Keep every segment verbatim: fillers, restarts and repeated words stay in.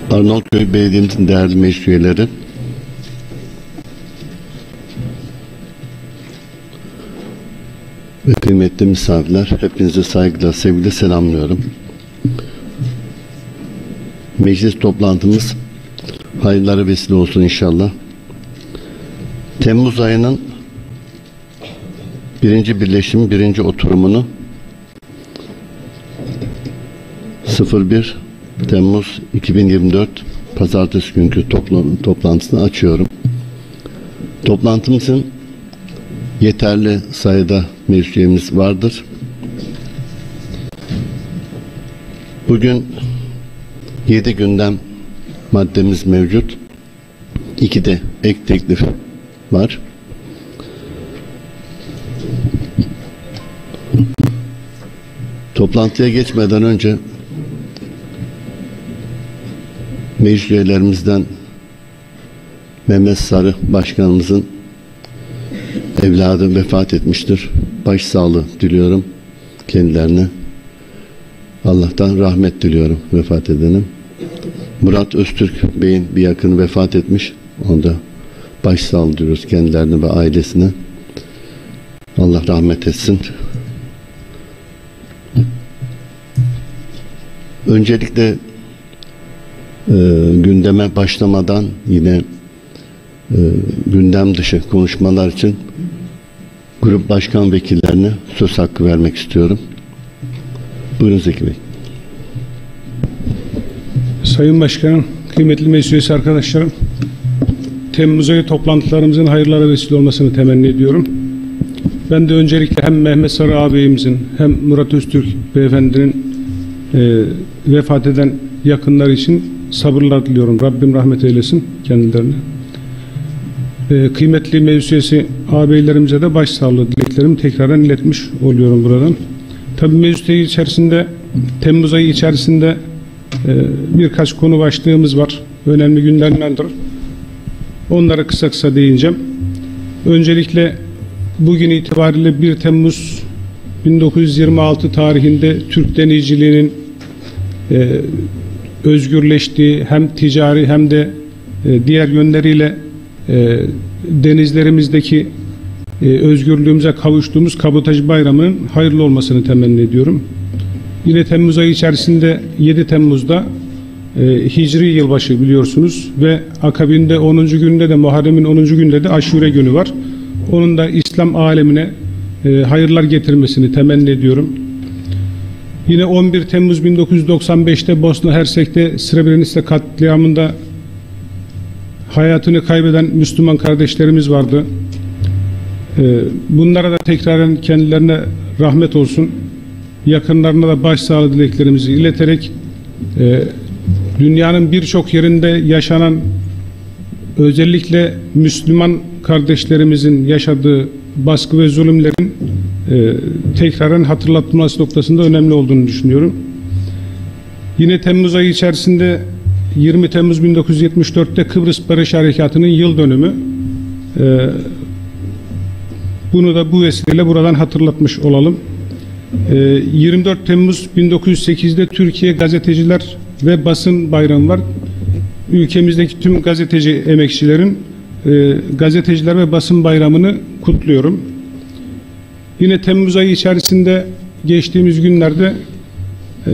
Arnavutköy Belediye'mizin değerli meclis üyeleri, ve kıymetli misafirler, hepinize saygıyla, sevgiyle selamlıyorum. Meclis toplantımız hayırlara vesile olsun inşallah. Temmuz ayının birinci birleşimi, birinci oturumunu bir Temmuz iki bin yirmi dört Pazartesi günkü toplantısını açıyorum. Toplantımızın yeterli sayıda meclis üyemiz vardır. Bugün yedi gündem maddemiz mevcut. İki de ek teklif var. Toplantıya geçmeden önce meclis üyelerimizden Mehmet Sarı Başkanımızın evladı vefat etmiştir. Başsağlığı diliyorum kendilerine. Allah'tan rahmet diliyorum vefat edenim. Murat Öztürk Bey'in bir yakını vefat etmiş. Onda başsağlığı diliyoruz kendilerine ve ailesine. Allah rahmet etsin. Öncelikle e, gündeme başlamadan yine e, gündem dışı konuşmalar için grup başkan vekillerine söz hakkı vermek istiyorum. Buyurun Zeki Bey. Sayın Başkanım, kıymetli meclis üyesi arkadaşlarım, Temmuz ayı toplantılarımızın hayırlara vesile olmasını temenni ediyorum. Ben de öncelikle hem Mehmet Sarı ağabeyimizin hem Murat Öztürk beyefendinin e, vefat eden yakınlar için sabırlar diliyorum. Rabbim rahmet eylesin kendilerine. E, kıymetli meclis üyesi ağabeylerimize de başsağlığı dileklerimi tekrardan iletmiş oluyorum buradan. Tabii meclis ayı içerisinde, Temmuz ayı içerisinde e, birkaç konu başlığımız var. Önemli gündemlerdir. Onlara kısa kısa değineceğim. Öncelikle bugün itibariyle bir Temmuz bin dokuz yüz yirmi altı tarihinde Türk denizciliğinin e, özgürleştiği, hem ticari hem de e, diğer yönleriyle e, denizlerimizdeki e, özgürlüğümüze kavuştuğumuz Kabotaj Bayramı'nın hayırlı olmasını temenni ediyorum. Yine Temmuz ayı içerisinde yedi Temmuz'da e, Hicri yılbaşı biliyorsunuz ve akabinde onuncu günde de Muharrem'in onuncu günde de Aşure günü var. Onun da İslam alemine e, hayırlar getirmesini temenni ediyorum. Yine on bir Temmuz bin dokuz yüz doksan beş'te Bosna Hersek'te Srebrenica katliamında hayatını kaybeden Müslüman kardeşlerimiz vardı. E, bunlara da tekraren kendilerine rahmet olsun. Yakınlarına da başsağlığı dileklerimizi ileterek e, dünyanın birçok yerinde yaşanan, özellikle Müslüman kardeşlerimizin yaşadığı baskı ve zulümlerin e, tekrardan hatırlatılması noktasında önemli olduğunu düşünüyorum. Yine Temmuz ayı içerisinde yirmi Temmuz bin dokuz yüz yetmiş dört'te Kıbrıs Barış Harekatı'nın yıl dönümü. E, bunu da bu vesileyle buradan hatırlatmış olalım. E, yirmi dört Temmuz bin dokuz yüz sekiz'de Türkiye Gazeteciler ve Basın Bayramı var. Ülkemizdeki tüm gazeteci emekçilerin e, gazeteciler ve basın bayramını kutluyorum. Yine Temmuz ayı içerisinde geçtiğimiz günlerde e,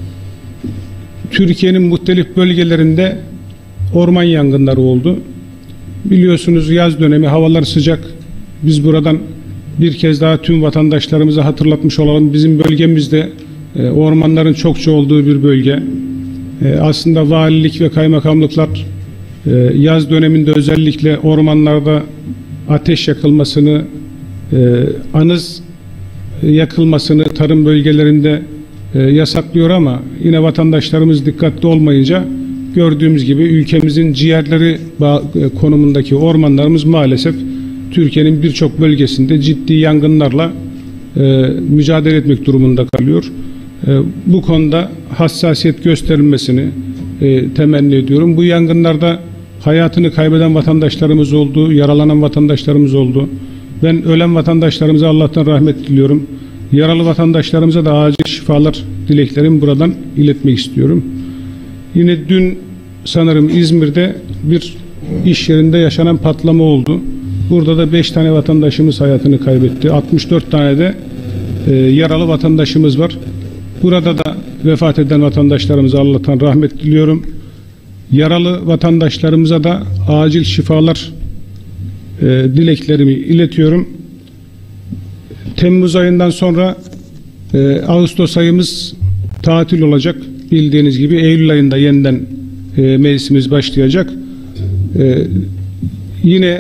Türkiye'nin muhtelif bölgelerinde orman yangınları oldu. Biliyorsunuz yaz dönemi, havalar sıcak. Biz buradan bir kez daha tüm vatandaşlarımıza hatırlatmış olalım. Bizim bölgemizde e, ormanların çokça olduğu bir bölge. E, aslında valilik ve kaymakamlıklar e, yaz döneminde özellikle ormanlarda ateş yakılmasını, e, anız yakılmasını tarım bölgelerinde e, yasaklıyor ama yine vatandaşlarımız dikkatli olmayınca gördüğümüz gibi ülkemizin ciğerleri konumundaki ormanlarımız maalesef Türkiye'nin birçok bölgesinde ciddi yangınlarla e, mücadele etmek durumunda kalıyor. E, bu konuda hassasiyet gösterilmesini e, temenni ediyorum. Bu yangınlarda hayatını kaybeden vatandaşlarımız oldu, yaralanan vatandaşlarımız oldu. Ben ölen vatandaşlarımıza Allah'tan rahmet diliyorum. Yaralı vatandaşlarımıza da acil şifalar dileklerimi buradan iletmek istiyorum. Yine dün sanırım İzmir'de bir iş yerinde yaşanan patlama oldu. Burada da beş tane vatandaşımız hayatını kaybetti. altmış dört tane de e, yaralı vatandaşımız var. Burada da vefat eden vatandaşlarımıza Allah'tan rahmet diliyorum. Yaralı vatandaşlarımıza da acil şifalar e, dileklerimi iletiyorum. Temmuz ayından sonra e, Ağustos ayımız tatil olacak. Bildiğiniz gibi Eylül ayında yeniden e, mevsimimiz başlayacak. E, yine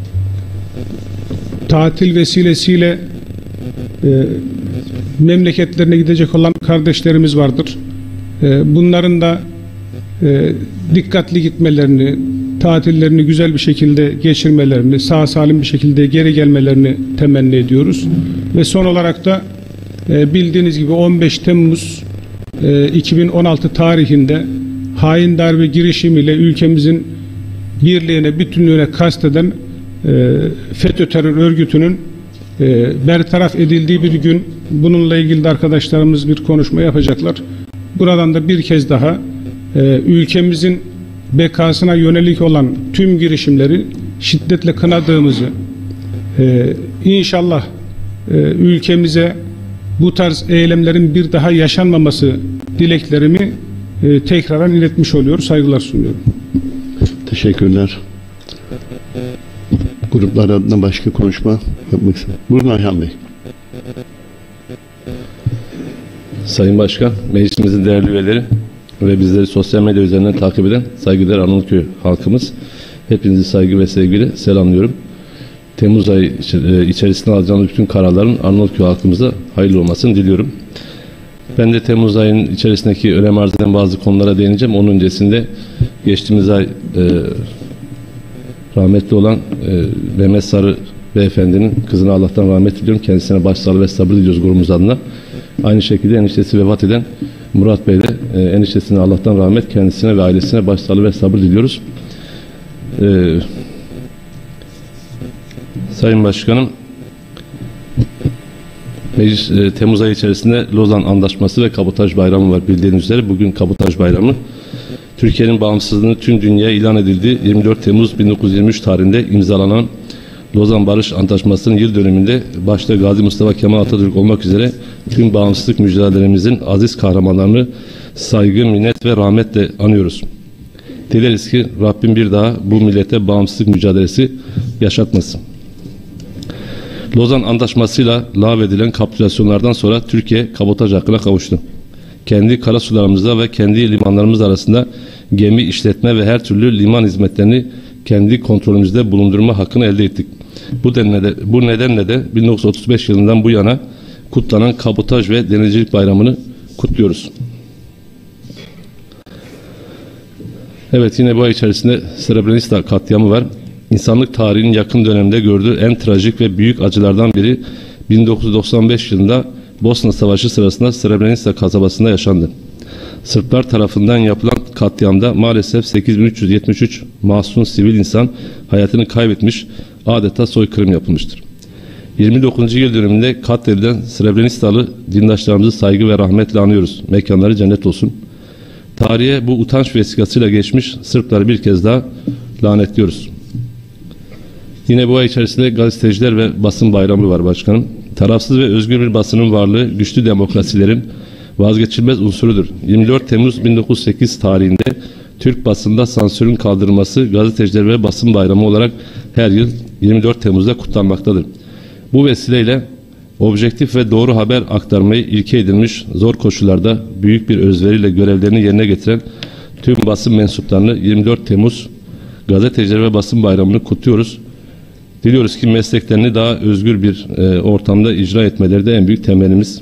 tatil vesilesiyle e, memleketlerine gidecek olan kardeşlerimiz vardır. E, bunların da e, dikkatli gitmelerini, tatillerini güzel bir şekilde geçirmelerini, sağ salim bir şekilde geri gelmelerini temenni ediyoruz. Ve son olarak da e, bildiğiniz gibi on beş Temmuz e, iki bin on altı tarihinde hain darbe girişimiyle ülkemizin birliğine, bütünlüğüne kasteden e, FETÖ terör örgütünün e, bertaraf edildiği bir gün. Bununla ilgili de arkadaşlarımız bir konuşma yapacaklar. Buradan da bir kez daha e, ülkemizin bekasına yönelik olan tüm girişimleri şiddetle kınadığımızı, e, inşallah e, ülkemize bu tarz eylemlerin bir daha yaşanmaması dileklerimi e, tekrardan iletmiş oluyor. Saygılar sunuyorum. Teşekkürler. Gruplar adına başka konuşma yapmak istedim. Buyurun Ayhan Bey. Sayın Başkan, meclisimizin değerli üyeleri ve bizleri sosyal medya üzerinden takip eden saygıdeğer Arnavutköy halkımız, hepinizi saygı ve sevgiyle selamlıyorum. Temmuz ayı içerisinde alacağımız bütün kararların Arnavutköy halkımıza hayırlı olmasını diliyorum. Ben de Temmuz ayının içerisindeki önem arz eden bazı konulara değineceğim. Onun öncesinde geçtiğimiz ay e, rahmetli olan e, Mehmet Sarı Beyefendinin kızına Allah'tan rahmet diliyorum. Kendisine başsağlığı ve sabır diliyoruz grubumuz adına. Aynı şekilde eniştesi vefat eden Murat Bey de e, eniştesine Allah'tan rahmet, kendisine ve ailesine başsağlığı ve sabır diliyoruz. E, Sayın Başkanım, Meclis e, Temmuz ayı içerisinde Lozan Antlaşması ve Kabotaj Bayramı var bildiğiniz üzere. Bugün Kabotaj Bayramı. Türkiye'nin bağımsızlığını tüm dünyaya ilan edildiği yirmi dört Temmuz bin dokuz yüz yirmi üç tarihinde imzalanan Lozan Barış Antlaşması'nın yıl dönümünde başta Gazi Mustafa Kemal Atatürk olmak üzere tüm bağımsızlık mücadelemizin aziz kahramanlarını saygı, minnet ve rahmetle anıyoruz. Dileriz ki Rabbim bir daha bu millete bağımsızlık mücadelesi yaşatmasın. Lozan Antlaşması'yla lağvedilen kapitülasyonlardan sonra Türkiye kabotaj hakkına kavuştu. Kendi karasularımızda ve kendi limanlarımız arasında gemi işletme ve her türlü liman hizmetlerini kendi kontrolümüzde bulundurma hakkını elde ettik. Bu nedenle de, bu nedenle de bin dokuz yüz otuz beş yılından bu yana kutlanan Kabotaj ve Denizcilik Bayramı'nı kutluyoruz. Evet, yine bu ay içerisinde Srebrenica katliamı var. İnsanlık tarihinin yakın dönemde gördüğü en trajik ve büyük acılardan biri bin dokuz yüz doksan beş yılında Bosna Savaşı sırasında Srebrenica kasabasında yaşandı. Sırplar tarafından yapılan katliamda maalesef sekiz bin üç yüz yetmiş üç masum sivil insan hayatını kaybetmiş, adeta soykırım yapılmıştır. yirmi dokuzuncu yıl dönümünde katledilen Srebrenica'lı dindaşlarımızı saygı ve rahmetle anıyoruz. Mekanları cennet olsun. Tarihe bu utanç vesikasıyla geçmiş Sırpları bir kez daha lanetliyoruz. Yine bu ay içerisinde gazeteciler ve basın bayramı var başkanım. Tarafsız ve özgür bir basının varlığı güçlü demokrasilerin vazgeçilmez unsurudur. yirmi dört Temmuz bin dokuz yüz sekiz tarihinde Türk basında sansürün kaldırılması gazeteciler ve basın bayramı olarak her yıl yirmi dört Temmuz'da kutlanmaktadır. Bu vesileyle objektif ve doğru haber aktarmayı ilke edilmiş, zor koşullarda büyük bir özveriyle görevlerini yerine getiren tüm basın mensuplarını yirmi dört Temmuz gazeteciler ve basın bayramını kutluyoruz. Diliyoruz ki mesleklerini daha özgür bir e, ortamda icra etmeleri de en büyük temelimiz.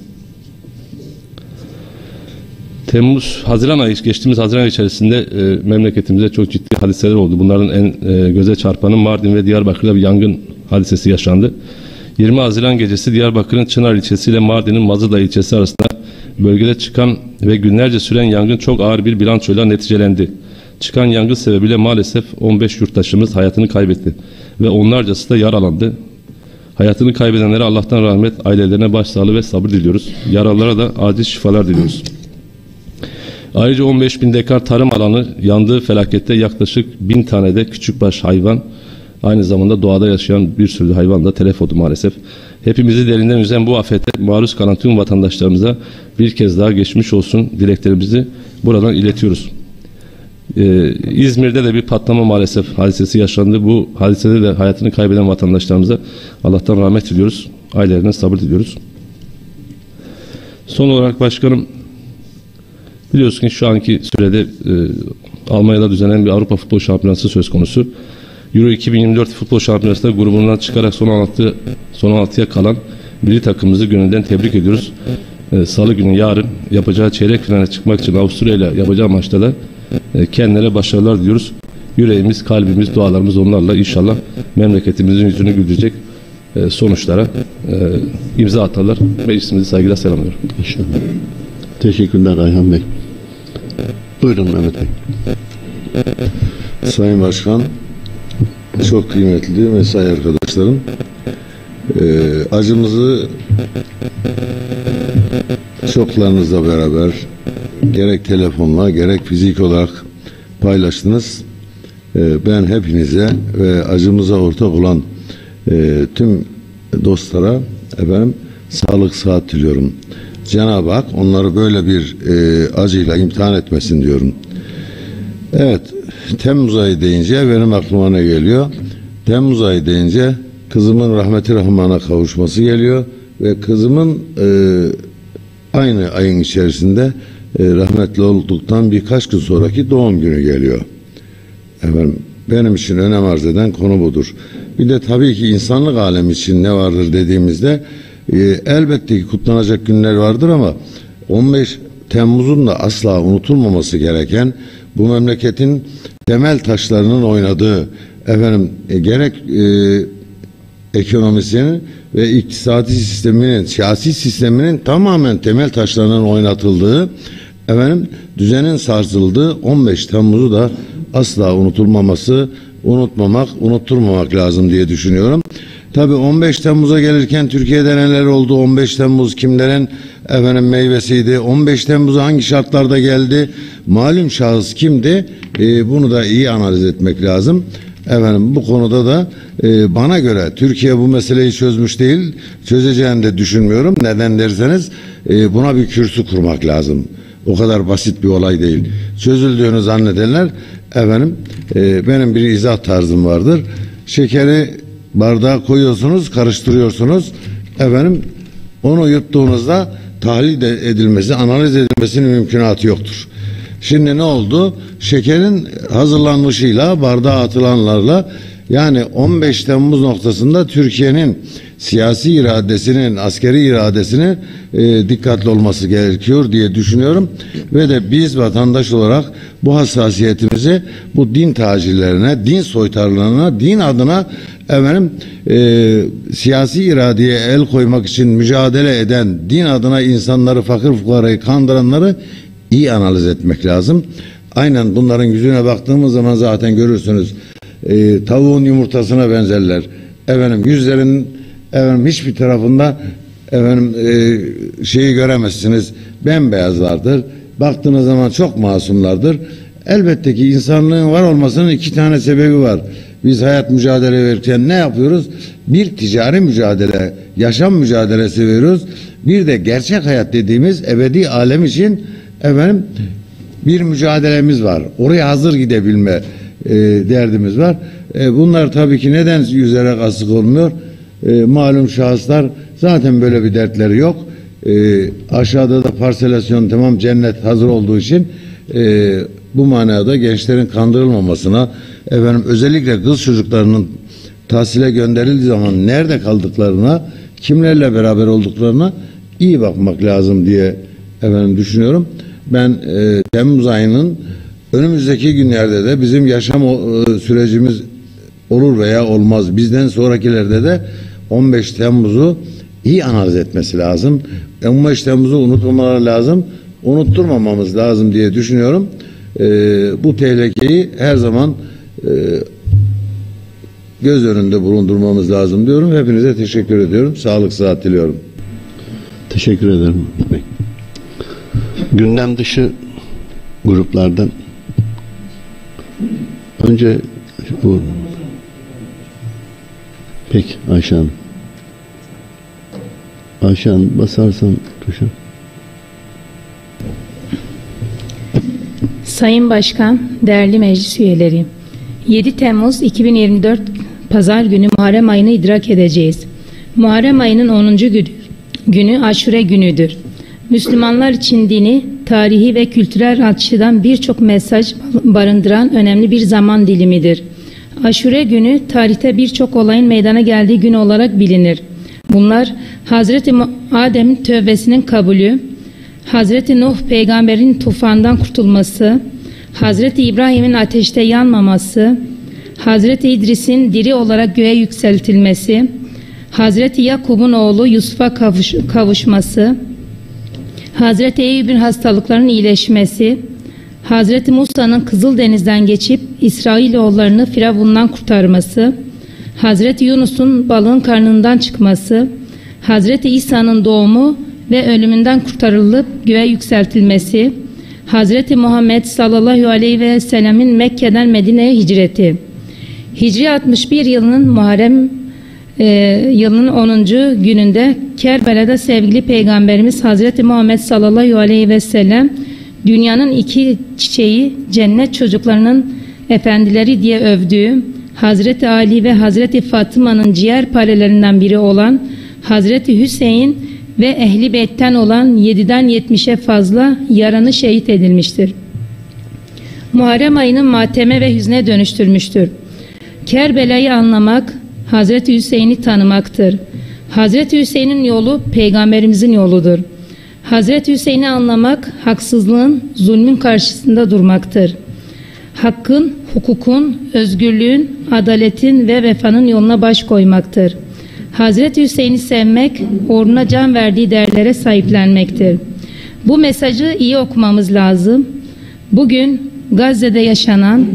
Temmuz, Haziran ayı, geçtiğimiz Haziran ayı içerisinde e, memleketimizde çok ciddi hadiseler oldu. Bunların en e, göze çarpanı Mardin ve Diyarbakır'da bir yangın hadisesi yaşandı. yirmi Haziran gecesi Diyarbakır'ın Çınar ilçesi ile Mardin'in Mazıda ilçesi arasında bölgede çıkan ve günlerce süren yangın çok ağır bir bilançoyla neticelendi. Çıkan yangın sebebiyle maalesef on beş yurttaşımız hayatını kaybetti ve onlarcası da yaralandı. Hayatını kaybedenlere Allah'tan rahmet, ailelerine başsağlığı ve sabır diliyoruz. Yaralılara da acil şifalar diliyoruz. Ayrıca on beş bin dekar tarım alanı yandığı felakette yaklaşık bin tane de küçükbaş hayvan, aynı zamanda doğada yaşayan bir sürü hayvan da telef oldu maalesef. Hepimizi derinden üzen bu afete maruz kalan tüm vatandaşlarımıza bir kez daha geçmiş olsun dileklerimizi buradan iletiyoruz. Ee, İzmir'de de bir patlama maalesef hadisesi yaşandı. Bu hadisede de hayatını kaybeden vatandaşlarımıza Allah'tan rahmet diliyoruz. Ailelerine sabır diliyoruz. Son olarak başkanım, biliyorsun ki şu anki sürede e, Almanya'da düzenlenen bir Avrupa Futbol Şampiyonası söz konusu. Euro iki bin yirmi dört Futbol Şampiyonası'nda grubundan çıkarak son altı son altıya kalan milli takımımızı gönülden tebrik ediyoruz. Ee, Salı günü yarın yapacağı çeyrek finale çıkmak için Avusturya ile yapacağı maçta da e, kendilerine başarılar diliyoruz. Yüreğimiz, kalbimiz, dualarımız onlarla inşallah memleketimizin yüzünü güldürecek e, sonuçlara e, imza atarlar. Meclisimizi saygıyla selamlıyorum. İnşallah. Teşekkürler Ayhan Bey. Buyurun Mehmet Bey. Sayın Başkan, çok kıymetli mesai arkadaşlarım, e, acımızı çoklarınızla beraber gerek telefonla gerek fizik olarak paylaştınız. E, ben hepinize ve acımıza ortak olan e, tüm dostlara efendim sağlık sıhhat diliyorum. Cenab-ı Hak onları böyle bir e, acıyla imtihan etmesin diyorum. Evet, Temmuz ayı deyince benim aklıma ne geliyor? Temmuz ayı deyince kızımın rahmeti rahmana kavuşması geliyor ve kızımın e, aynı ayın içerisinde e, rahmetli olduktan birkaç gün sonraki doğum günü geliyor. Efendim, benim için önem arz eden konu budur. Bir de tabii ki insanlık alemi için ne vardır dediğimizde e, elbette ki kutlanacak günler vardır ama on beş Temmuz'un da asla unutulmaması gereken, bu memleketin temel taşlarının oynadığı, efendim e, gerek e, ekonomisinin ve iktisadi sisteminin, siyasi sisteminin tamamen temel taşlarının oynatıldığı, efendim düzenin sarsıldığı on beş Temmuz'u da asla unutulmaması, unutmamak, unutturmamak lazım diye düşünüyorum. Tabii on beş Temmuz'a gelirken Türkiye'de neler oldu? on beş Temmuz kimlerin efendim meyvesiydi? on beş Temmuz'a hangi şartlarda geldi? Malum şahıs kimdi? Ee, bunu da iyi analiz etmek lazım. Efendim bu konuda da e, bana göre Türkiye bu meseleyi çözmüş değil, çözeceğini de düşünmüyorum. Neden derseniz e, buna bir kürsü kurmak lazım. O kadar basit bir olay değil. Çözüldüğünü zannedenler, efendim e, benim bir izah tarzım vardır. Şekeri bardağa koyuyorsunuz, karıştırıyorsunuz. Efendim onu yuttuğunuzda tahlil edilmesi, analiz edilmesinin mümkünatı yoktur. Şimdi ne oldu? Şekerin hazırlanmışıyla, bardağa atılanlarla, yani on beş Temmuz noktasında Türkiye'nin siyasi iradesinin, askeri iradesinin e, dikkatli olması gerekiyor diye düşünüyorum. Ve de biz vatandaş olarak bu hassasiyetimizi bu din tacirlerine, din soytarılarına, din adına efendim e, siyasi iradeye el koymak için mücadele eden, din adına insanları, fakir fukarayı kandıranları iyi analiz etmek lazım. Aynen bunların yüzüne baktığımız zaman zaten görürsünüz. E, tavuğun yumurtasına benzerler. Efendim yüzlerin efendim hiçbir tarafında efendim e, şeyi göremezsiniz. Bembeyazlardır. Baktığınız zaman çok masumlardır. Elbette ki insanlığın var olmasının iki tane sebebi var. Biz hayat mücadele verirken ne yapıyoruz? Bir ticari mücadele, yaşam mücadelesi veriyoruz. Bir de gerçek hayat dediğimiz ebedi alem için efendim bir mücadelemiz var. Oraya hazır gidebilme e, derdimiz var. E, bunlar tabii ki neden yüzerek asık olmuyor? E, malum şahıslar zaten böyle bir dertleri yok. E, aşağıda da parselasyon tamam, cennet hazır olduğu için e, bu manada gençlerin kandırılmamasına, efendim özellikle kız çocuklarının tahsile gönderildiği zaman nerede kaldıklarına, kimlerle beraber olduklarına iyi bakmak lazım diye efendim düşünüyorum. Ben e, Temmuz ayının önümüzdeki günlerde de bizim yaşam e, sürecimiz olur veya olmaz. Bizden sonrakilerde de on beş Temmuz'u iyi analiz etmesi lazım. on beş Temmuz'u unutmamaları lazım. Unutturmamamız lazım diye düşünüyorum. E, bu tehlikeyi her zaman e, göz önünde bulundurmamız lazım diyorum. Hepinize teşekkür ediyorum. Sağlık, sıhhat diliyorum. Teşekkür ederim. Gündem dışı gruplardan önce bu peki Ayşe Hanım. Ayşe Hanım basarsan tuşa. Sayın Başkan, değerli meclis üyeleri, yedi Temmuz iki bin yirmi dört Pazar günü Muharrem ayını idrak edeceğiz. Muharrem ayının onuncu günü, günü Aşure günüdür. Müslümanlar için dini, tarihi ve kültürel açıdan birçok mesaj barındıran önemli bir zaman dilimidir. Aşure günü tarihte birçok olayın meydana geldiği gün olarak bilinir. Bunlar Hazreti Adem'in tövbesinin kabulü, Hazreti Nuh peygamberin tufandan kurtulması, Hazreti İbrahim'in ateşte yanmaması, Hazreti İdris'in diri olarak göğe yükseltilmesi, Hazreti Yakub'un oğlu Yusuf'a kavuş, kavuşması, Hazreti Eyüp'ün hastalıklarının iyileşmesi, Hazreti Musa'nın Kızıldeniz'den geçip İsrailoğullarını Firavun'dan kurtarması, Hazreti Yunus'un balığın karnından çıkması, Hazreti İsa'nın doğumu ve ölümünden kurtarılıp göğe yükseltilmesi, Hazreti Muhammed sallallahu aleyhi ve sellemin Mekke'den Medine'ye hicreti. Hicri altmış bir yılının Muharrem e, yılının onuncu gününde Kerbela'da sevgili Peygamberimiz Hazreti Muhammed sallallahu aleyhi ve sellem dünyanın iki çiçeği cennet çocuklarının efendileri diye övdüğü Hazreti Ali ve Hazreti Fatıma'nın ciğer parelerinden biri olan Hazreti Hüseyin ve Ehli Beyt'ten olan yediden yetmişe fazla yaranı şehit edilmiştir. Muharrem ayını mateme ve hüzne dönüştürmüştür. Kerbela'yı anlamak, Hazreti Hüseyin'i tanımaktır. Hazreti Hüseyin'in yolu Peygamberimizin yoludur. Hazreti Hüseyin'i anlamak, haksızlığın, zulmün karşısında durmaktır. Hakkın, hukukun, özgürlüğün, adaletin ve vefanın yoluna baş koymaktır. Hazreti Hüseyin'i sevmek, uğruna can verdiği değerlere sahiplenmektir. Bu mesajı iyi okumamız lazım. Bugün Gazze'de yaşanan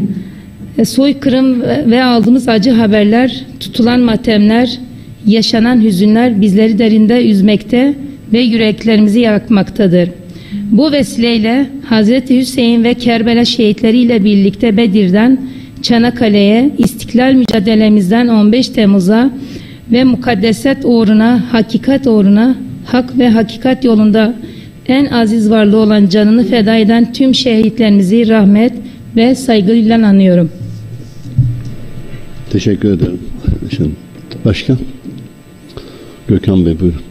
soykırım ve aldığımız acı haberler, tutulan matemler, yaşanan hüzünler bizleri derinde üzmekte ve yüreklerimizi yakmaktadır. Bu vesileyle Hazreti Hüseyin ve Kerbela şehitleriyle birlikte Bedir'den Çanakkale'ye, İstiklal mücadelemizden on beş Temmuz'a ve mukaddeset uğruna, hakikat uğruna, hak ve hakikat yolunda en aziz varlığı olan canını feda eden tüm şehitlerimizi rahmet ve saygıyla anıyorum. Teşekkür ederim. Başka? Gökhan Bey buyurun.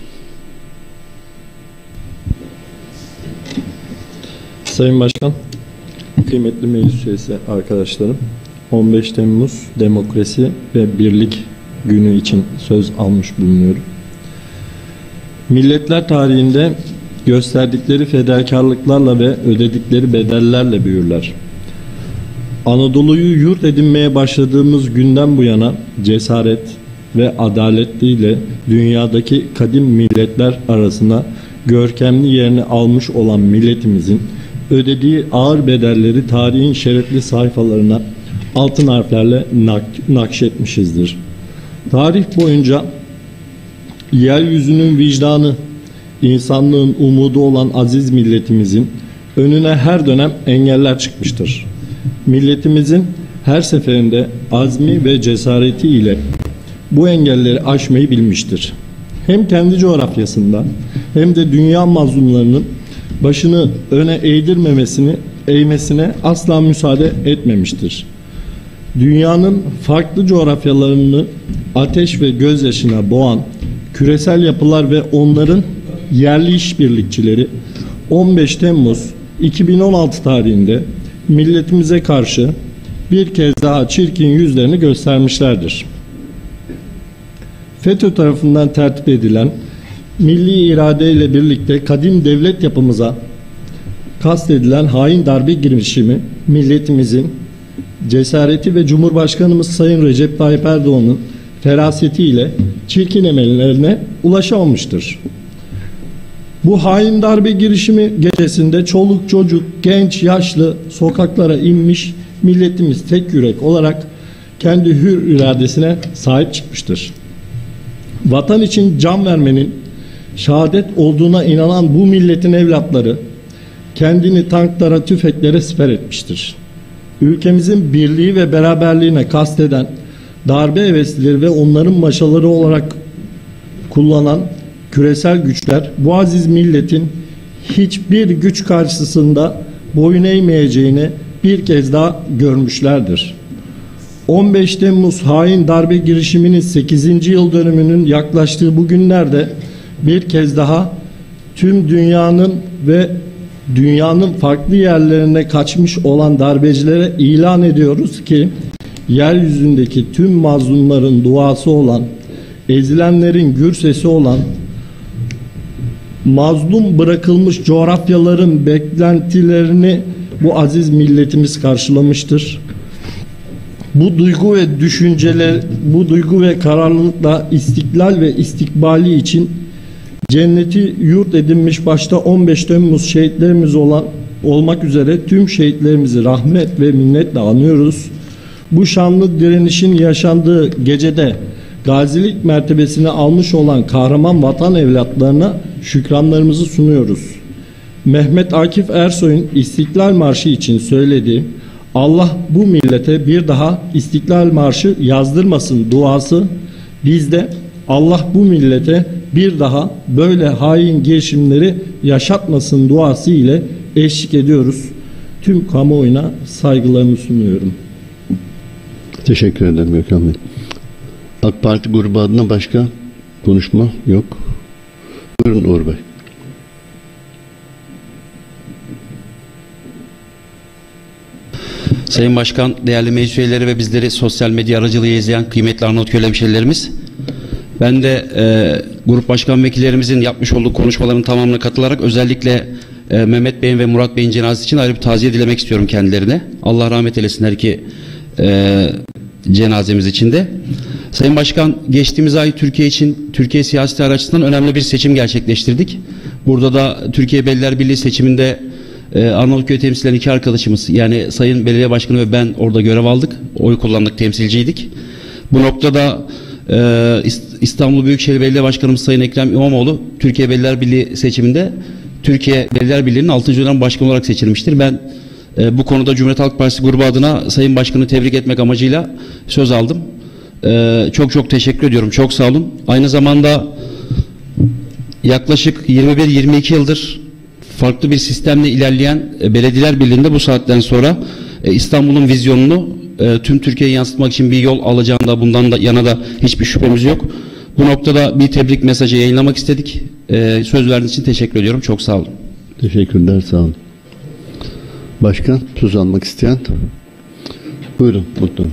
Sayın Başkan, kıymetli meclis üyesi arkadaşlarım, on beş Temmuz Demokrasi ve Birlik Günü için söz almış bulunuyorum. Milletler tarihinde gösterdikleri fedakarlıklarla ve ödedikleri bedellerle büyürler. Anadolu'yu yurt edinmeye başladığımız günden bu yana cesaret ve adaletiyle dünyadaki kadim milletler arasına görkemli yerini almış olan milletimizin ödediği ağır bedelleri tarihin şerefli sayfalarına altın harflerle nak nakşetmişizdir. Tarih boyunca yeryüzünün vicdanı, insanlığın umudu olan aziz milletimizin önüne her dönem engeller çıkmıştır. Milletimizin her seferinde azmi ve cesareti ile bu engelleri aşmayı bilmiştir. Hem kendi coğrafyasında hem de dünya mazlumlarının başını öne eğdirmemesini, eğmesine asla müsaade etmemiştir. Dünyanın farklı coğrafyalarını ateş ve gözyaşına boğan küresel yapılar ve onların yerli işbirlikçileri on beş Temmuz iki bin on altı tarihinde milletimize karşı bir kez daha çirkin yüzlerini göstermişlerdir. FETÖ tarafından tertip edilen milli iradeyle birlikte kadim devlet yapımıza kastedilen hain darbe girişimi milletimizin cesareti ve Cumhurbaşkanımız Sayın Recep Tayyip Erdoğan'ın ferasetiyle çirkin emellerine ulaşamamıştır. Bu hain darbe girişimi gecesinde çoluk çocuk, genç, yaşlı sokaklara inmiş, milletimiz tek yürek olarak kendi hür iradesine sahip çıkmıştır. Vatan için can vermenin şehadet olduğuna inanan bu milletin evlatları kendini tanklara, tüfeklere siper etmiştir. Ülkemizin birliği ve beraberliğine kasteden darbe heveslileri ve onların maşaları olarak kullanan küresel güçler bu aziz milletin hiçbir güç karşısında boyun eğmeyeceğini bir kez daha görmüşlerdir. on beş Temmuz hain darbe girişiminin sekizinci yıl dönümünün yaklaştığı bu günlerde bir kez daha tüm dünyanın ve dünyanın farklı yerlerine kaçmış olan darbecilere ilan ediyoruz ki yeryüzündeki tüm mazlumların duası olan, ezilenlerin gür sesi olan, mazlum bırakılmış coğrafyaların beklentilerini bu aziz milletimiz karşılamıştır. Bu duygu ve düşünceler, bu duygu ve kararlılıkla istiklal ve istikbali için cenneti yurt edinmiş başta on beş Temmuz şehitlerimiz olan olmak üzere tüm şehitlerimizi rahmet ve minnetle anıyoruz. Bu şanlı direnişin yaşandığı gecede gazilik mertebesini almış olan kahraman vatan evlatlarına şükranlarımızı sunuyoruz. Mehmet Akif Ersoy'un İstiklal Marşı için söylediği Allah bu millete bir daha İstiklal Marşı yazdırmasın duası bizde Allah bu millete bir daha böyle hain girişimleri yaşatmasın duası ile eşlik ediyoruz. Tüm kamuoyuna saygılarımı sunuyorum. Teşekkür ederim Gökhan Bey. AK Parti grubu adına başka konuşma yok. Buyurun Uğur Bey. Sayın Başkan, değerli meclis üyeleri ve bizleri sosyal medya aracılığıyla izleyen kıymetli Arnavutköy hemşehrilerimiz, ben de e, grup başkan vekillerimizin yapmış olduğu konuşmaların tamamına katılarak özellikle e, Mehmet Bey'in ve Murat Bey'in cenazesi için ayrı bir taziye dilemek istiyorum kendilerine. Allah rahmet eylesin her iki e, cenazemiz için de. Sayın Başkan, geçtiğimiz ay Türkiye için, Türkiye siyasi açısından önemli bir seçim gerçekleştirdik. Burada da Türkiye Belediyeler Birliği seçiminde e, Arnavutköy temsil eden iki arkadaşımız, yani Sayın Belediye Başkanı ve ben orada görev aldık. Oy kullandık, temsilciydik. Bu noktada e, İstanbul Büyükşehir Belediye Başkanımız Sayın Ekrem İmamoğlu, Türkiye Belediyeler Birliği seçiminde Türkiye Belediyeler Birliği'nin altıncı dönem başkanı olarak seçilmiştir. Ben e, bu konuda Cumhuriyet Halk Partisi grubu adına Sayın Başkan'ı tebrik etmek amacıyla söz aldım. Ee, çok çok teşekkür ediyorum. Çok sağ olun. Aynı zamanda yaklaşık yirmi bir yirmi iki yıldır farklı bir sistemle ilerleyen e, Belediyeler Birliği'nde bu saatten sonra e, İstanbul'un vizyonunu e, tüm Türkiye'ye yansıtmak için bir yol alacağında, bundan da yana da hiçbir şüphemiz yok. Bu noktada bir tebrik mesajı yayınlamak istedik. E, söz verdiğiniz için teşekkür ediyorum. Çok sağ olun. Teşekkürler, sağ olun. Başkan, söz almak isteyen? Buyurun, Mutlu.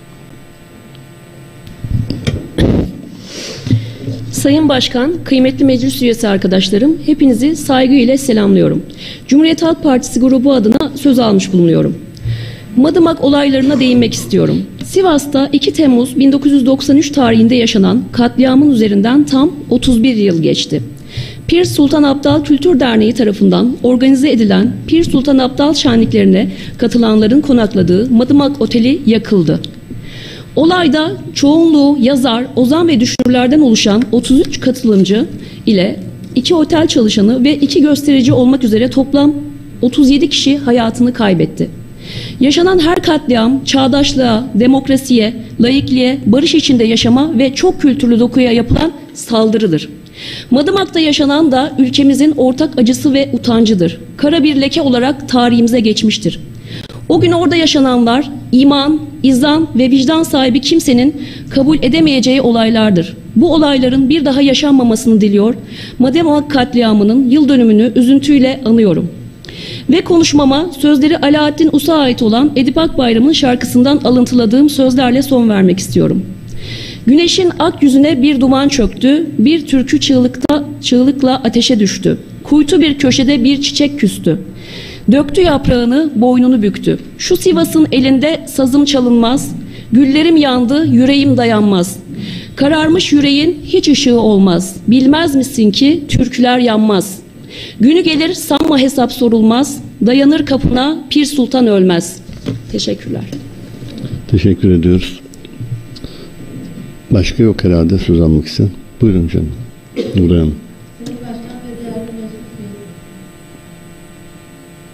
Sayın Başkan, kıymetli meclis üyesi arkadaşlarım, hepinizi saygıyla selamlıyorum. Cumhuriyet Halk Partisi grubu adına söz almış bulunuyorum. Madımak olaylarına değinmek istiyorum. Sivas'ta iki Temmuz bin dokuz yüz doksan üç tarihinde yaşanan katliamın üzerinden tam otuz bir yıl geçti. Pir Sultan Abdal Kültür Derneği tarafından organize edilen Pir Sultan Abdal şenliklerine katılanların konakladığı Madımak Oteli yakıldı. Olayda çoğunluğu yazar, ozan ve düşünürlerden oluşan otuz üç katılımcı ile iki otel çalışanı ve iki gösterici olmak üzere toplam otuz yedi kişi hayatını kaybetti. Yaşanan her katliam çağdaşlığa, demokrasiye, laikliğe, barış içinde yaşama ve çok kültürlü dokuya yapılan saldırıdır. Madımak'ta yaşanan da ülkemizin ortak acısı ve utancıdır. Kara bir leke olarak tarihimize geçmiştir. O gün orada yaşananlar iman, izan ve vicdan sahibi kimsenin kabul edemeyeceği olaylardır. Bu olayların bir daha yaşanmamasını diliyor, Madımak katliamının yıl dönümünü üzüntüyle anıyorum. Ve konuşmama sözleri Alaaddin Us'a ait olan Edip Akbayram'ın şarkısından alıntıladığım sözlerle son vermek istiyorum. Güneşin ak yüzüne bir duman çöktü, bir türkü çığlıkta, çığlıkla ateşe düştü. Kuytu bir köşede bir çiçek küstü. Döktü yaprağını, boynunu büktü. Şu Sivas'ın elinde sazım çalınmaz, güllerim yandı, yüreğim dayanmaz. Kararmış yüreğin hiç ışığı olmaz. Bilmez misin ki türküler yanmaz. Günü gelir sanma hesap sorulmaz. Dayanır kapına Pir Sultan ölmez. Teşekkürler. Teşekkür ediyoruz. Başka yok herhalde söz almak isteyen. Buyurun canım. Nurhan Hanım.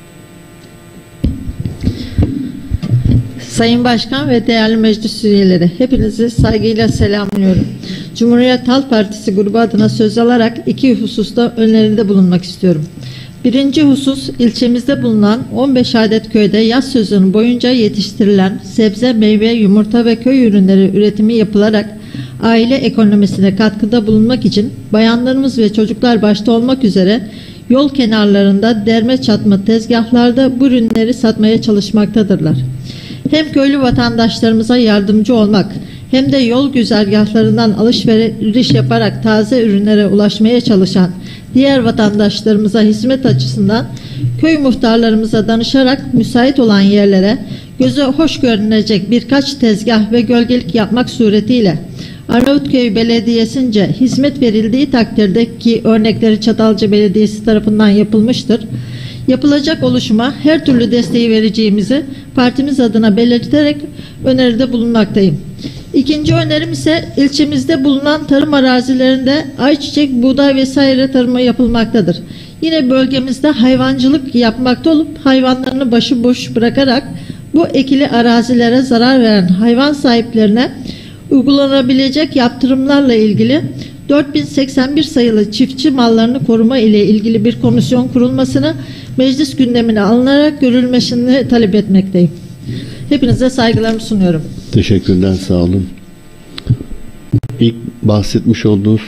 Sayın Başkan ve değerli meclis üyeleri, hepinizi saygıyla selamlıyorum. Cumhuriyet Halk Partisi grubu adına söz alarak iki hususta öneride bulunmak istiyorum. Birinci husus, ilçemizde bulunan on beş adet köyde yaz sezonu boyunca yetiştirilen sebze, meyve, yumurta ve köy ürünleri üretimi yapılarak aile ekonomisine katkıda bulunmak için bayanlarımız ve çocuklar başta olmak üzere yol kenarlarında derme çatma tezgahlarda bu ürünleri satmaya çalışmaktadırlar. Hem köylü vatandaşlarımıza yardımcı olmak hem de yol güzergahlarından alışveriş yaparak taze ürünlere ulaşmaya çalışan diğer vatandaşlarımıza hizmet açısından köy muhtarlarımıza danışarak müsait olan yerlere göze hoş görünecek birkaç tezgah ve gölgelik yapmak suretiyle Arnavutköy Belediyesi'nce hizmet verildiği takdirde, ki örnekleri Çatalca Belediyesi tarafından yapılmıştır, yapılacak oluşuma her türlü desteği vereceğimizi partimiz adına belirterek öneride bulunmaktayım. İkinci önerim ise ilçemizde bulunan tarım arazilerinde ayçiçek, buğday vesaire tarımı yapılmaktadır. Yine bölgemizde hayvancılık yapmakta olup hayvanlarını başıboş bırakarak bu ekili arazilere zarar veren hayvan sahiplerine uygulanabilecek yaptırımlarla ilgili dört bin seksen bir sayılı çiftçi mallarını koruma ile ilgili bir komisyon kurulmasını meclis gündemine alınarak görülmesini talep etmekteyim. Hepinize saygılarımı sunuyorum. Teşekkürler, sağ olun. İlk bahsetmiş olduğunuz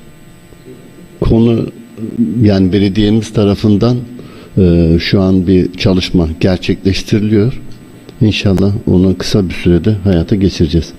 konu, yani belediyemiz tarafından e, şu an bir çalışma gerçekleştiriliyor. İnşallah onu kısa bir sürede hayata geçireceğiz.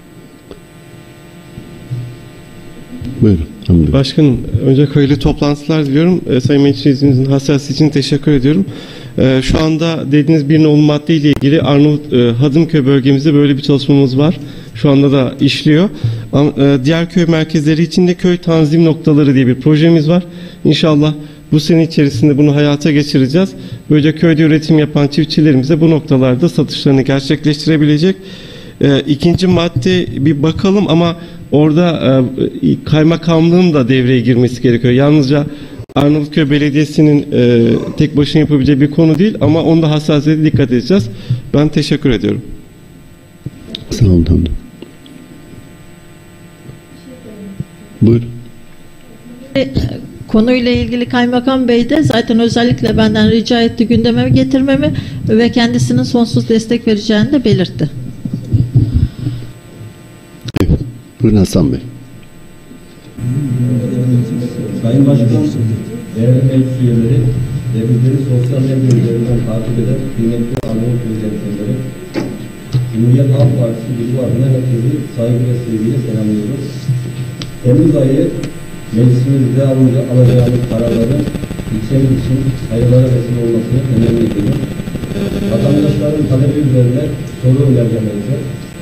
Buyurun. Başkanım, önce hayırlı toplantılar diliyorum. E, Sayın Meclis Üyemizin hassasiyeti için teşekkür ediyorum. E, şu anda dediğiniz bir nolu madde ile ilgili Arnavut e, Hadımköy bölgemizde böyle bir çalışmamız var. Şu anda da işliyor. Ama, e, diğer köy merkezleri için de köy tanzim noktaları diye bir projemiz var. İnşallah bu sene içerisinde bunu hayata geçireceğiz. Böylece köyde üretim yapan çiftçilerimiz de bu noktalarda satışlarını gerçekleştirebilecek. E, ikinci madde bir bakalım ama orada e, kaymakamlığın da devreye girmesi gerekiyor. Yalnızca Arnavutköy Belediyesi'nin e, tek başına yapabileceği bir konu değil ama onda hassasiyete dikkat edeceğiz. Ben teşekkür ediyorum. Sağ olun. Tamam. Buyurun. Konuyla ilgili Kaymakam Bey de zaten özellikle benden rica etti gündeme getirmemi ve kendisinin sonsuz destek vereceğini de belirtti. Buyurun Hasan Bey. Sayın Başkan, değerli meclis üyeleri ve bizleri sosyal medya üzerinden takip eden kıymetli Arnavutköy temsilcileri, Cumhuriyet Halk Partisi grubu adına herkesi saygı ve sevgiyle selamlıyorum. Temmuz ayı meclisimizde alacağımız kararların ilçemiz için hayırlara vesile olmasını temenni ediyorum. Vatandaşların talebi üzerine soru önergelerinize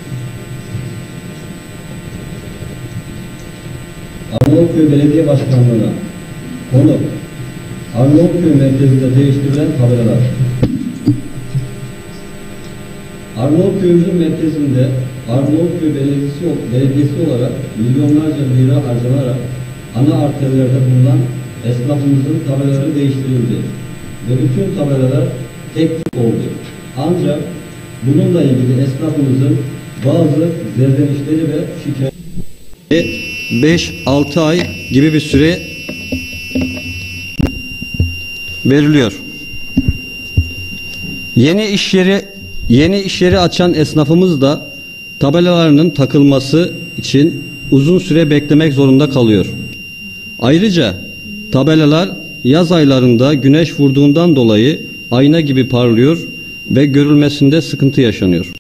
Arnavutköy Belediye Başkanlığı'na konu Arnavutköy merkezinde değiştirilen tabelalar. Arnavutköy'ümüzün merkezinde Arnavutköy Belediyesi, Belediyesi olarak milyonlarca lira harcanarak ana arterlerde bulunan esnafımızın tabelaları değiştirildi ve bütün tabelalar tek tip oldu. Ancak bununla ilgili esnafımızın bazı zerzenişleri ve şikayetleri beş altı ay gibi bir süre veriliyor. Yeni iş yeri yeni iş yeri açan esnafımız da tabelalarının takılması için uzun süre beklemek zorunda kalıyor. Ayrıca tabelalar yaz aylarında güneş vurduğundan dolayı ayna gibi parlıyor ve görülmesinde sıkıntı yaşanıyor.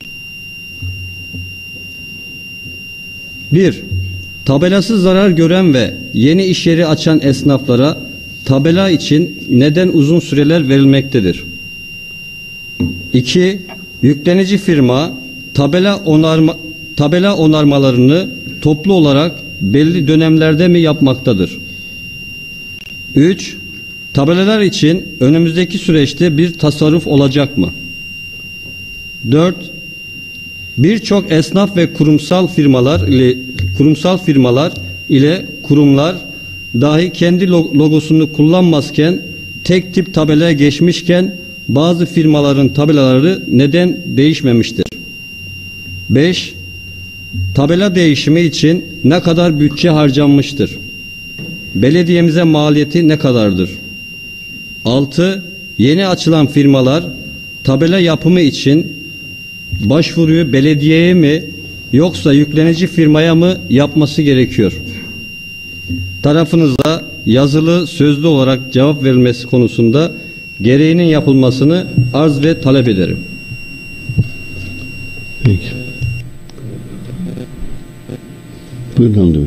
bir. Tabelası zarar gören ve yeni iş yeri açan esnaflara tabela için neden uzun süreler verilmektedir? iki. Yüklenici firma tabela onarma, tabela onarmalarını toplu olarak belli dönemlerde mi yapmaktadır? üç. Tabelalar için önümüzdeki süreçte bir tasarruf olacak mı? dört. Birçok esnaf ve kurumsal firmalar ile kurumsal firmalar ile kurumlar dahi kendi logosunu kullanmazken tek tip tabelaya geçmişken bazı firmaların tabelaları neden değişmemiştir? beş. Tabela değişimi için ne kadar bütçe harcanmıştır? Belediyemize maliyeti ne kadardır? altı. Yeni açılan firmalar tabela yapımı için başvuruyu belediyeye mi yoksa yüklenici firmaya mı yapması gerekiyor? Tarafınıza yazılı, sözlü olarak cevap verilmesi konusunda gereğinin yapılmasını arz ve talep ederim. Peki. Buyurun Hamdi Bey.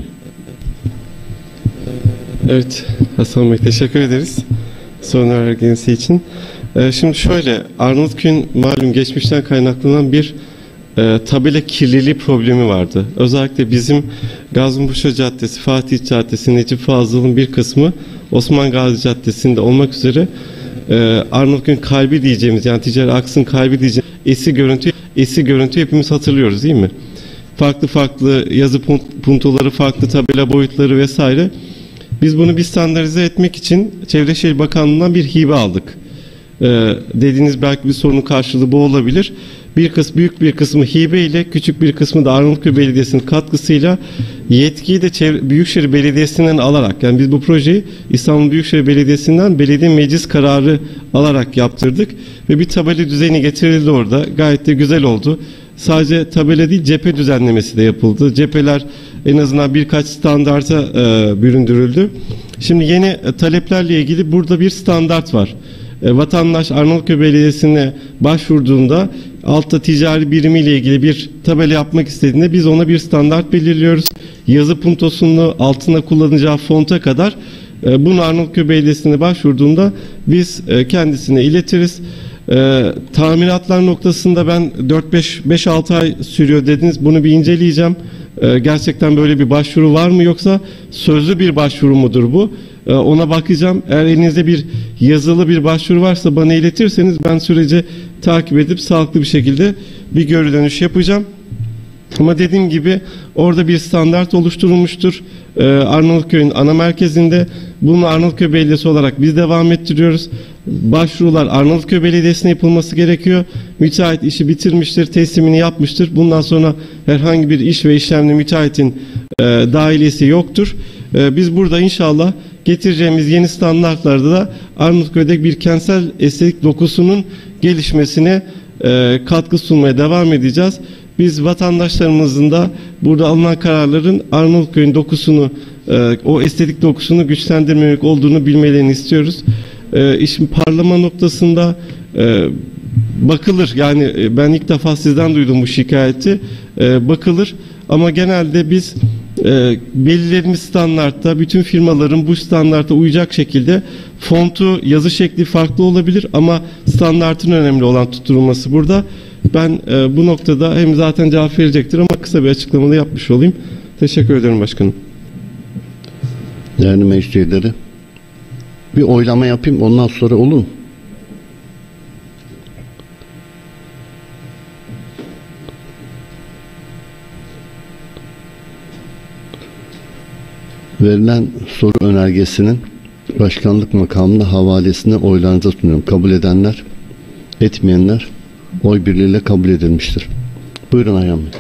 Evet Hasan Bey, teşekkür ederiz sorun vergisi için. Ee, şimdi şöyle, Arnavutköy'ün malum geçmişten kaynaklanan bir e, tabela kirliliği problemi vardı. Özellikle bizim Gazipaşa Caddesi, Fatih Caddesi, Necip Fazıl'ın bir kısmı Osman Gazi Caddesi'nde olmak üzere e, Arnavutköy'ün kalbi diyeceğimiz, yani ticari aksın kalbi diyeceğimiz eski görüntü, eski görüntü hepimiz hatırlıyoruz değil mi? Farklı farklı yazı puntoları, farklı tabela boyutları vesaire. Biz bunu bir standartize etmek için Çevre Şehir Bakanlığı'ndan bir hibe aldık. Ee, dediğiniz belki bir sorunun karşılığı bu olabilir. Bir kısmı, büyük bir kısmı hibe ile, küçük bir kısmı da Arnavutköy Belediyesi'nin katkısıyla yetkiyi de Çevre, Büyükşehir Belediyesi'nden alarak, yani biz bu projeyi İstanbul Büyükşehir Belediyesi'nden belediye meclis kararı alarak yaptırdık ve bir tabela düzeni getirildi orada. Gayet de güzel oldu. Sadece tabela değil, cephe düzenlemesi de yapıldı. Cepheler en azından birkaç standarta e, büründürüldü. Şimdi yeni e, taleplerle ilgili burada bir standart var. E, vatandaş Arnavutköy Belediyesi'ne başvurduğunda altta ticari birimiyle ilgili bir tabela yapmak istediğinde biz ona bir standart belirliyoruz. Yazı puntosunu, altına kullanacağı fonta kadar e, bunu Arnavutköy Belediyesi'ne başvurduğunda biz e, kendisine iletiriz. E, tamiratlar noktasında ben dört beş altı ay sürüyor dediniz. Bunu bir inceleyeceğim. E, gerçekten böyle bir başvuru var mı, yoksa sözlü bir başvuru mudur bu? E, ona bakacağım. Eğer elinizde bir yazılı bir başvuru varsa bana iletirseniz ben süreci takip edip sağlıklı bir şekilde bir geri dönüş yapacağım. Ama dediğim gibi orada bir standart oluşturulmuştur. Ee, Arnavutköy'ün ana merkezinde. Bunu Arnavutköy Belediyesi olarak biz devam ettiriyoruz. Başvurular Arnavutköy Belediyesi'ne yapılması gerekiyor. Müteahhit işi bitirmiştir, teslimini yapmıştır. Bundan sonra herhangi bir iş ve işlemle müteahhitin e, dahiliyesi yoktur. E, biz burada inşallah getireceğimiz yeni standartlarda da Arnavutköy'de bir kentsel estetik dokusunun gelişmesine e, katkı sunmaya devam edeceğiz. Biz vatandaşlarımızın da burada alınan kararların Arnavutköy'ün dokusunu, e, o estetik dokusunu güçlendirmemek olduğunu bilmelerini istiyoruz. E, işin parlama noktasında e, bakılır. Yani e, ben ilk defa sizden duydum bu şikayeti. E, bakılır ama genelde biz e, belirlediğimiz standartta bütün firmaların bu standarta uyacak şekilde fontu, yazı şekli farklı olabilir ama standartın önemli olan tutturulması burada. Ben e, bu noktada hem zaten cevap verecektir ama kısa bir açıklamada yapmış olayım. Teşekkür ederim başkanım. Değerli meclis üyeleri, bir oylama yapayım, ondan sonra olur mu? Verilen soru önergesinin başkanlık makamında havalesine oylarınıza sunuyorum. Kabul edenler, etmeyenler oy birliğiyle kabul edilmiştir. Buyurun Ayhan Bey.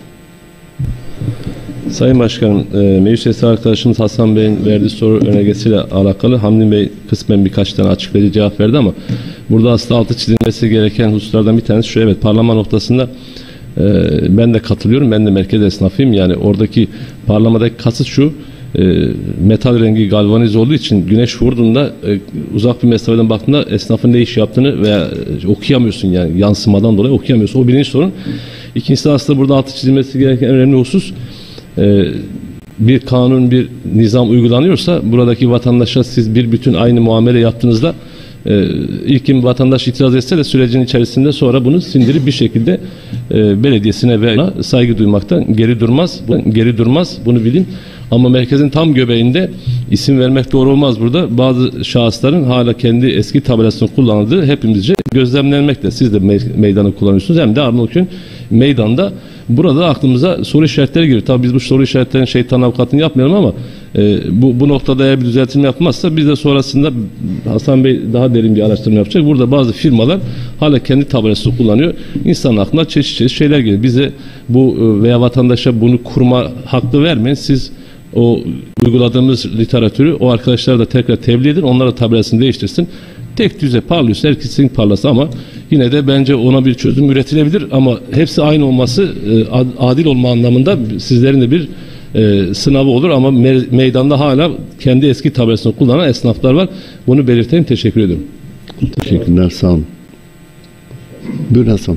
Sayın Başkanım, e, meclis üyesi arkadaşımız Hasan Bey'in verdiği soru önergesiyle alakalı Hamdi Bey kısmen birkaç tane açıklayıcı cevap verdi ama burada aslında altı çizilmesi gereken hususlardan bir tanesi şu: evet, parlama noktasında e, ben de katılıyorum. Ben de merkez esnafıyım. Yani oradaki parlamadaki kasıt şu: e, metal rengi galvanize olduğu için güneş vurduğunda e, uzak bir mesafeden baktığında esnafın ne iş yaptığını veya e, okuyamıyorsun, yani yansımadan dolayı okuyamıyorsun. O birinci sorun. İkincisi aslında burada altı çizilmesi gereken önemli husus: e, bir kanun, bir nizam uygulanıyorsa buradaki vatandaşa siz bir bütün aynı muamele yaptığınızda e, ilk kim vatandaş itiraz etse de sürecin içerisinde sonra bunu sindirip bir şekilde e, belediyesine ve saygı duymaktan geri durmaz. Geri durmaz. Bunu bilin. Ama merkezin tam göbeğinde isim vermek doğru olmaz burada. Bazı şahısların hala kendi eski tabelasını kullandığı hepimizce gözlemlenmekte. Siz de me- meydanı kullanıyorsunuz. Hem de Arnavutköy'ün meydanda. Burada aklımıza soru işaretleri giriyor. Tabii biz bu soru işaretlerinin şeytan avukatını yapmayalım ama e, bu, bu noktada eğer bir düzeltme yapmazsa biz de sonrasında Hasan Bey daha derin bir araştırma yapacak. Burada bazı firmalar hala kendi tabelasını kullanıyor. İnsanın aklına çeşit çeşit şeyler geliyor. Bize bu veya vatandaşa bunu kurma hakkı vermeyin. Siz o uyguladığımız literatürü o arkadaşlara da tekrar tebliğ edin. Onlara tabelasını değiştirsin. Tek düze parlıyorsa herkesin parlası ama yine de bence ona bir çözüm üretilebilir ama hepsi aynı olması e, adil olma anlamında sizlerin de bir e, sınavı olur ama me meydanda hala kendi eski tabelasını kullanan esnaflar var. Bunu belirteyim. Teşekkür ediyorum. Teşekkürler. Sağ olun. Buyurun Hasan.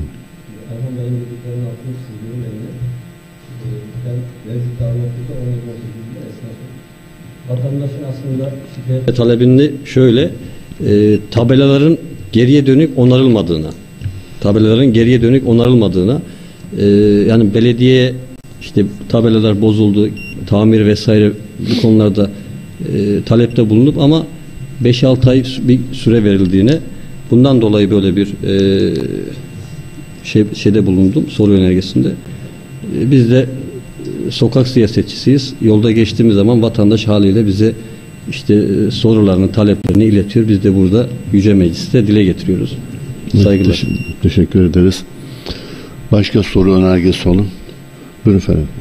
Vatandaşın aslında şikayet talebini şöyle e, tabelaların geriye dönük onarılmadığına tabelaların geriye dönük onarılmadığına e, yani belediye işte tabelalar bozuldu, tamir vesaire bu konularda e, talepte bulunup ama beş altı ay bir süre verildiğine, bundan dolayı böyle bir e, şey şeyde bulundum, soru önergesinde. E, biz de sokak siyasetçisiyiz. Yolda geçtiğimiz zaman vatandaş haliyle bize işte e, sorularını, taleplerini iletiyor. Biz de burada Yüce Meclis'te dile getiriyoruz. Saygılar. Teş teşekkür ederiz. Başka soru önergesi olun. Buyurun Ferhat Bey.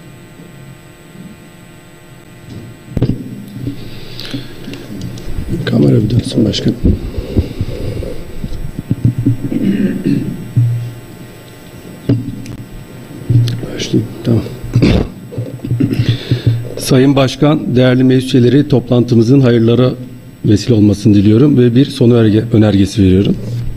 Kamera bir dönsün başkanım. Başlayayım. Tamam. Sayın Başkan, değerli meclis üyeleri, toplantımızın hayırlara vesile olmasını diliyorum ve bir son önergesi veriyorum.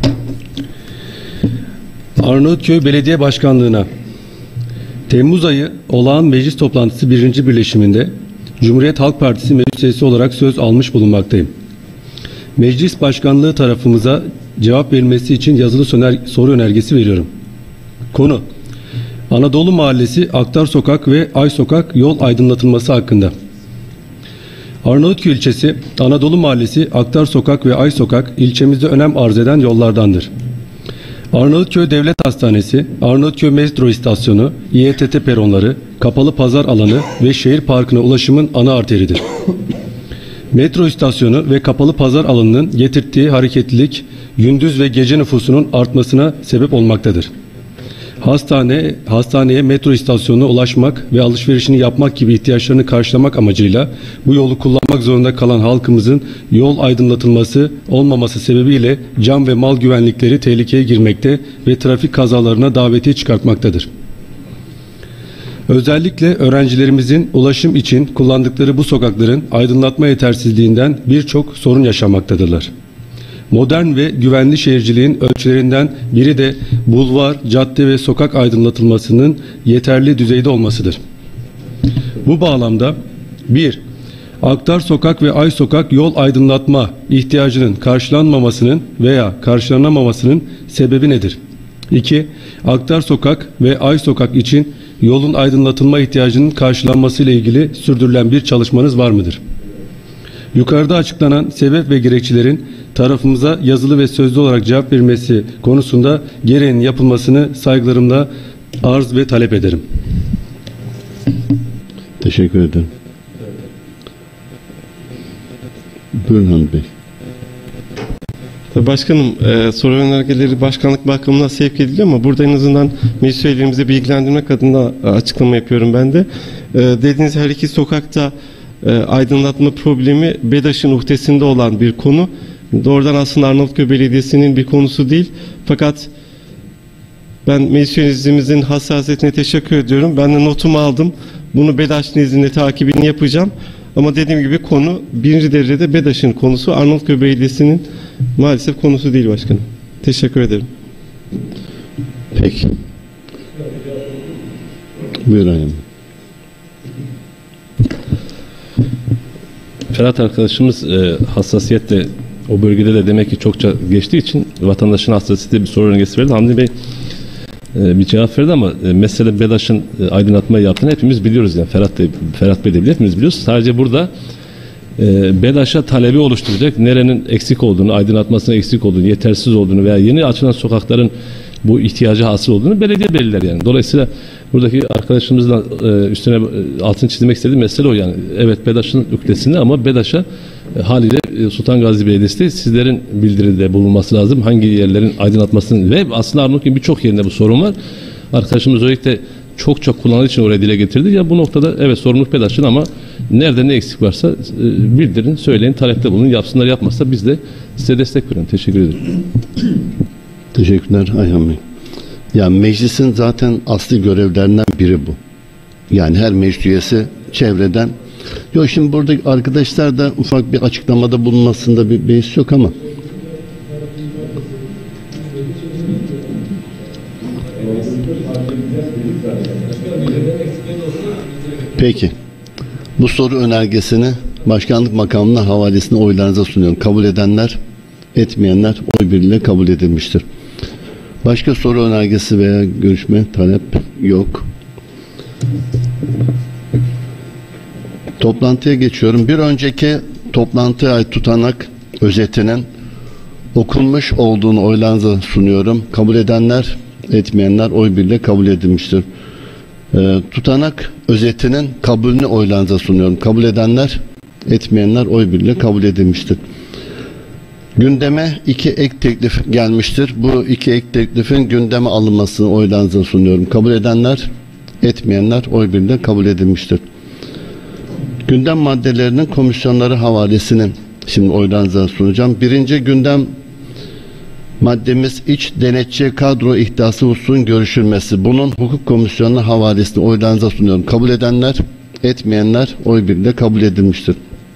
Arnavutköy Belediye Başkanlığı'na Temmuz ayı olağan meclis toplantısı birinci birleşiminde Cumhuriyet Halk Partisi meclis üyesi olarak söz almış bulunmaktayım. Meclis Başkanlığı tarafımıza cevap verilmesi için yazılı soru önergesi veriyorum. Konu: Anadolu Mahallesi, Aktar Sokak ve Ay Sokak yol aydınlatılması hakkında. Arnavutköy ilçesi, Anadolu Mahallesi, Aktar Sokak ve Ay Sokak ilçemizde önem arz eden yollardandır. Arnavutköy Devlet Hastanesi, Arnavutköy Metro İstasyonu, İ E T T peronları, kapalı pazar alanı ve şehir parkına ulaşımın ana arteridir. Metro istasyonu ve kapalı pazar alanının getirdiği hareketlilik, gündüz ve gece nüfusunun artmasına sebep olmaktadır. Hastane, hastaneye metro istasyonuna ulaşmak ve alışverişini yapmak gibi ihtiyaçlarını karşılamak amacıyla bu yolu kullanmak zorunda kalan halkımızın yol aydınlatılması olmaması sebebiyle can ve mal güvenlikleri tehlikeye girmekte ve trafik kazalarına davetiye çıkartmaktadır. Özellikle öğrencilerimizin ulaşım için kullandıkları bu sokakların aydınlatma yetersizliğinden birçok sorun yaşamaktadırlar. Modern ve güvenli şehirciliğin ölçülerinden biri de bulvar, cadde ve sokak aydınlatılmasının yeterli düzeyde olmasıdır. Bu bağlamda bir Aktar Sokak ve Ay Sokak yol aydınlatma ihtiyacının karşılanmamasının veya karşılanamamasının sebebi nedir? iki Aktar Sokak ve Ay Sokak için yolun aydınlatılma ihtiyacının karşılanması ile ilgili sürdürülen bir çalışmanız var mıdır? Yukarıda açıklanan sebep ve gerekçelerin tarafımıza yazılı ve sözlü olarak cevap verilmesi konusunda gereğinin yapılmasını saygılarımla arz ve talep ederim. Teşekkür ederim. Buyurun Hamdi Bey. Başkanım, e, soru önergeleri başkanlık makamına sevk ediliyor ama burada en azından meclis üyelerimizi bilgilendirmek adına açıklama yapıyorum ben de. E, dediğiniz her iki sokakta e, aydınlatma problemi BEDAŞ'ın uhdesinde olan bir konu. Doğrudan aslında Arnavutköy Belediyesi'nin bir konusu değil. Fakat ben meclis üyelerimizin hassasiyetine teşekkür ediyorum. Ben de notumu aldım. Bunu BEDAŞ nezdinde takibini yapacağım. Ama dediğim gibi konu birinci derecede BEDAŞ'ın konusu. Arnavutköy Belediyesi'nin maalesef konusu değil başkanım. Teşekkür ederim. Peki. Buyur Ayhan. Ferhat arkadaşımız e, hassasiyetle o bölgede de demek ki çokça geçtiği için vatandaşın hassasiyeti bir soru önergesi verdi. Hamdi Bey e, bir cevap verdi ama e, mesele BEDAŞ'ın e, aydınlatmayı yaptığını hepimiz biliyoruz. Yani Ferhat, de, Ferhat Bey de biliyor, hepimiz biliyoruz. Sadece burada e, BEDAŞ'a talebi oluşturacak, nerenin eksik olduğunu, aydınlatmasının eksik olduğunu, yetersiz olduğunu veya yeni açılan sokakların bu ihtiyacı hasıl olduğunu belediye belirler yani. Dolayısıyla buradaki arkadaşımızla e, üstüne e, altını çizmek istediğim mesele o yani. Evet BEDAŞ'ın öktesinde ama BEDAŞ'a e, haliyle e, Sultan Gazi Belediyesi de sizlerin bildiride bulunması lazım. Hangi yerlerin aydınlatmasının ve aslında Arnavutköy'ün birçok yerinde bu sorun var. Arkadaşımız özellikle çok çok kullanıcı için oraya dile getirdi. Ya bu noktada evet sorumluluk BEDAŞ'ın ama nerede ne eksik varsa e, bildirin, söyleyin, talepte bulunun. Yapsınlar, yapmazsa biz de size destek verelim. Teşekkür ederim. Teşekkürler Ayhan Bey. Yani meclisin zaten asli görevlerinden biri bu. Yani her meclis üyesi çevreden. Yok şimdi buradaki arkadaşlar da ufak bir açıklamada bulunmasında bir beis yok ama. Peki. Bu soru önergesini başkanlık makamına havalesine oylarınıza sunuyorum. Kabul edenler, etmeyenler oy birliğiyle kabul edilmiştir. Başka soru önergesi veya görüşme talep yok. Toplantıya geçiyorum. Bir önceki toplantıya ait tutanak özetinin okunmuş olduğunu oylarınıza sunuyorum. Kabul edenler, etmeyenler oy birliğiyle kabul edilmiştir. Ee, tutanak özetinin kabulünü oylarınıza sunuyorum. Kabul edenler, etmeyenler oy birliğiyle kabul edilmiştir. Gündeme iki ek teklif gelmiştir. Bu iki ek teklifin gündeme alınmasını oylarınıza sunuyorum. Kabul edenler, etmeyenler oy birliğiyle kabul edilmiştir. Gündem maddelerinin komisyonları havalesini şimdi oylarınıza sunacağım. Birinci gündem maddemiz iç denetçi kadro ihdası hususun görüşülmesi. Bunun hukuk komisyonuna havalesini oylarınıza sunuyorum. Kabul edenler, etmeyenler oy birliğiyle kabul edilmiştir.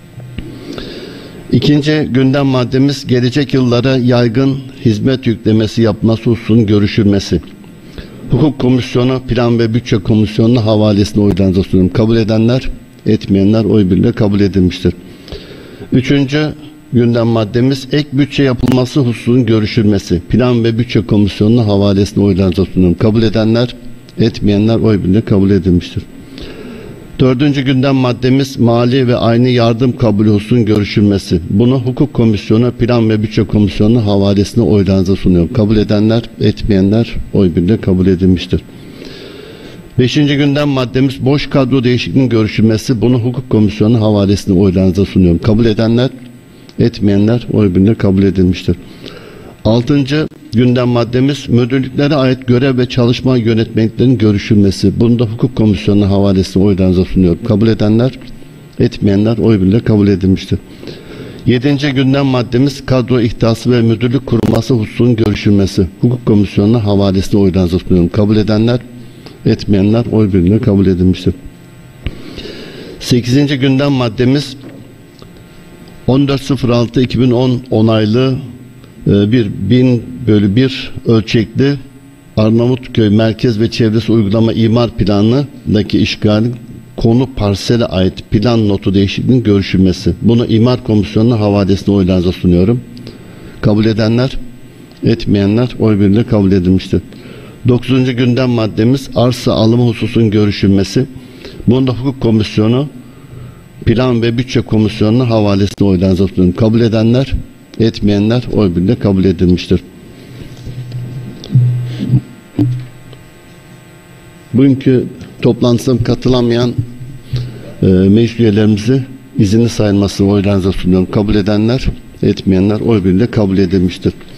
İkinci gündem maddemiz gelecek yıllara yaygın hizmet yüklemesi yapması hususunun görüşülmesi. Hukuk komisyonu plan ve bütçe komisyonuna havalesini oylarınıza sunuyorum. Kabul edenler, etmeyenler oy birliğiyle kabul edilmiştir. Üçüncü gündem maddemiz ek bütçe yapılması hususunun görüşülmesi. Plan ve bütçe komisyonuna havalesini oylarınıza sunuyorum. Kabul edenler, etmeyenler oy birliğiyle kabul edilmiştir. Dördüncü gündem maddemiz mali ve aynı yardım kabulü hususunun görüşülmesi. Bunu hukuk komisyonu, plan ve bütçe komisyonuna havalesine oylarınıza sunuyorum. Kabul edenler, etmeyenler oy birliğiyle kabul edilmiştir. Beşinci gündem maddemiz boş kadro değişikliğinin görüşülmesi. Bunu hukuk komisyonu havalesine oylarınıza sunuyorum. Kabul edenler, etmeyenler oy birliğiyle kabul edilmiştir. Altıncı gündem maddemiz müdürlüklere ait görev ve çalışma yönetmeliklerinin görüşülmesi. Bunu da hukuk komisyonuna havalesine oylarınıza sunuyorum. Kabul edenler, etmeyenler oy birliğiyle kabul edilmiştir. Yedinci gündem maddemiz kadro ihtiyası ve müdürlük kurulması hususunun görüşülmesi. Hukuk komisyonuna havalesine oylarınıza sunuyorum. Kabul edenler, etmeyenler oy birliğiyle kabul edilmiştir. Sekizinci gündem maddemiz on dört sıfır altı iki bin on onaylı bir bin bölü bir ölçekli Arnavutköy merkez ve çevresi uygulama imar planındaki işgalin konu parsele ait plan notu değişikliğinin görüşülmesi. Bunu imar komisyonuna havalesine oylarınıza sunuyorum. Kabul edenler, etmeyenler oy birliğiyle kabul edilmiştir. Dokuzuncu gündem maddemiz arsa alımı hususunun görüşülmesi. Bunu da hukuk komisyonu, plan ve bütçe komisyonuna havalesine oylarınıza sunuyorum. Kabul edenler, etmeyenler oy birliğiyle kabul edilmiştir. Bugünkü toplantısına katılamayan e, meclis üyelerimizi izinli sayılmasını oylarınıza sunuyorum. Kabul edenler, etmeyenler oy birliğiyle kabul edilmiştir.